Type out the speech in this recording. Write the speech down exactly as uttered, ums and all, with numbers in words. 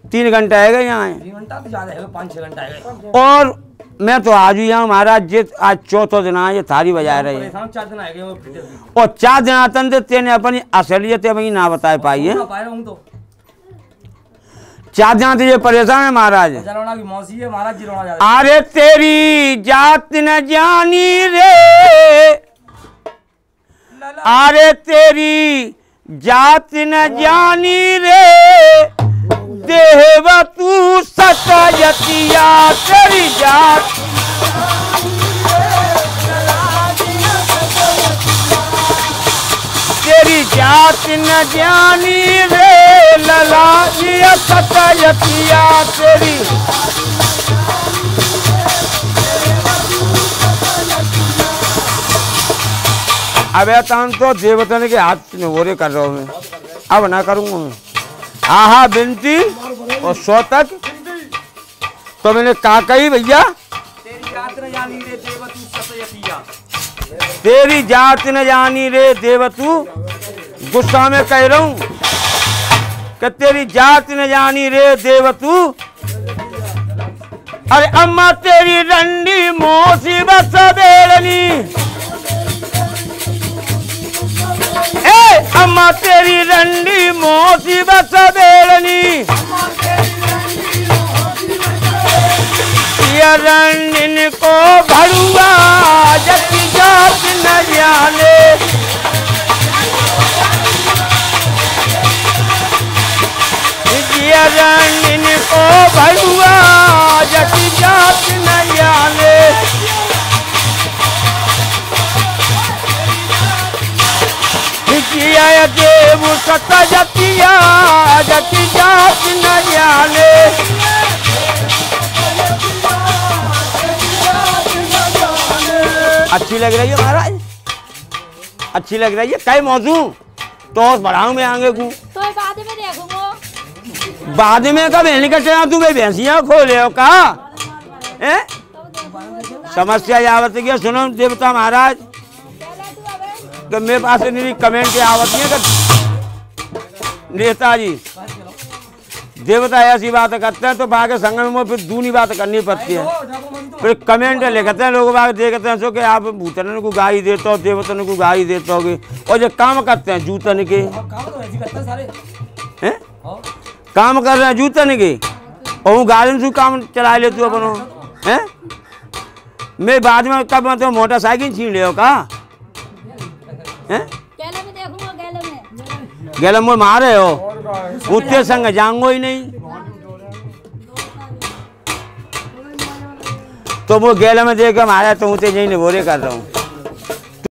तीन घंटा है यहाँ तीन घंटा तो ज्यादा है, पाँच छह घंटा है। और मैं तो आज ही यहाँ महाराज जी आज चौथा दिन आए थारी बजा रहे हैं चार दिन आएंगे और चार दिन आतन थे तेने अपनी असलियत वही ना बता पाई है। तो चार दिन तुझे परेशान है महाराज। की मौसी है महाराज जी रोना। अरे तेरी जात न जानी रे, अरे तेरी जात न जानी रे, देव तू सतयतिया तेरी जात। तेरी जात न जानी रे लला सतयतिया तेरी। अब तन तो देवतन के हाथ निवोरे कर रहा हूँ मैं, अब ना करूँगा मैं। आहा बिनती और सौ तक तो मैंने कहा कही भैया तेरी जात न जानी रे देवतू सतयतिया। तेरी जात न जानी रे देवतू, गुस्सा में कह रहा हूँ कि तेरी जात न जानी रे देवतू। अरे अम्मा तेरी रंडी मोसी बस बेड़नी, ए अम्मा तेरी रंडी मोसी बस बेड़नी, ये रंडीन को भड़ुआ जति जात न जाने। ये रंडीन को भड़ुआ जति जात न जाने। देव सतयतिया जति जात न जाने। अच्छी लग रही है महाराज, अच्छी लग रही है। कई मौजू तो बढ़ाऊं मैं आगे को तो बाद में देखूंगा। बाद में कब हेलीकॉप्टर तू भाई भैंसिया खोले हो का है? समस्या आवत गया। सुनो देवता महाराज कि मेरे पास नहीं कमेंट आवत है कि नेताजी देवता ऐसी बात करते हैं तो बाकी संग में फिर दूनी बात करनी पड़ती है। फिर कमेंट लिखते हैं लोग बाग देखते हैं सो कि आप भूतन को गाई देते हो देवतन को गाई देते होगे और जो काम करते हैं जूतन के हैं, काम कर रहे हैं जूतन के और वो गार्डन से काम चला ले तू अपनों हैं। मैं बाद में कब मतलब मोटरसाइकिल छीन ले हो का हैं? गैलम में मारे हो उतने संग जाऊंगो ही नहीं तो वो गैला में देख कर मारा तो उतने नहीं बोरे कर रहा हूँ।